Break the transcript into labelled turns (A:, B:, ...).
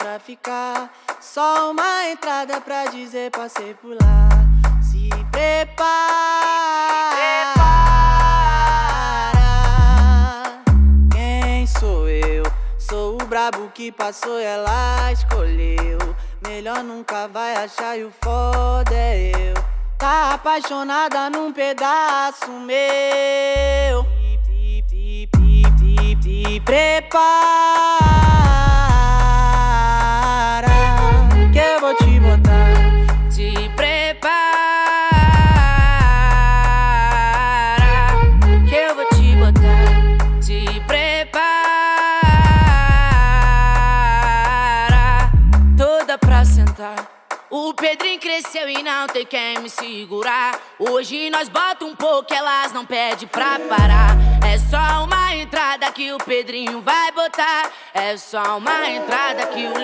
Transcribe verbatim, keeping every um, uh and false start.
A: pra ficar. Só uma entrada pra dizer passei por lá. Se prepara, quem sou eu? Sou o brabo que passou e ela escolheu. Melhor nunca vai achar e o foda é eu. Tá apaixonada num pedaço meu. Te, te, te, te, te prepara, que eu vou te botar.
B: Te prepara, que eu vou te botar. Te prepara, toda pra sentar. O Pedrinho cresceu e não tem quem me segurar. Hoje nós bota um pouco, elas não pedem pra parar. É só uma entrada que o Pedrinho vai botar. É só uma entrada que o